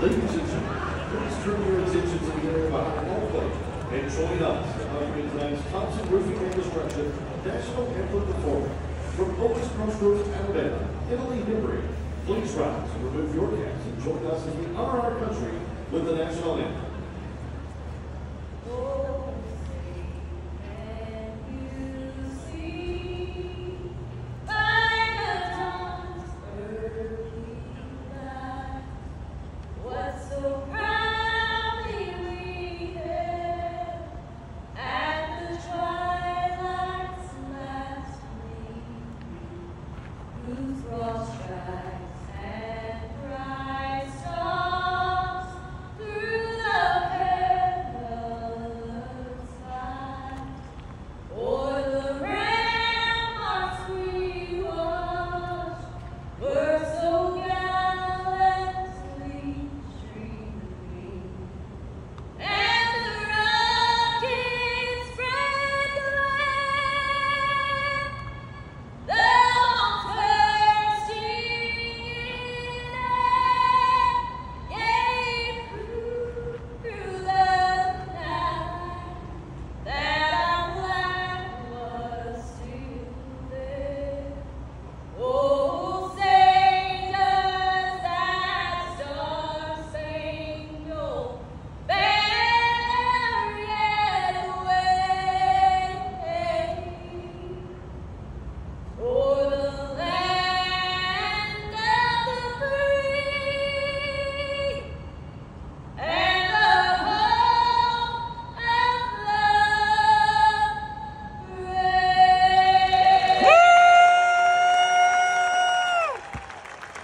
Ladies and gentlemen, please turn your attention to the area behind all plate and join us in honoring tonight's Thompson Roofing and Construction National Anthem performer. From Otis Crossroads, Alabama, Emily Henry, please rise and remove your caps and join us as we honor our country with the national anthem.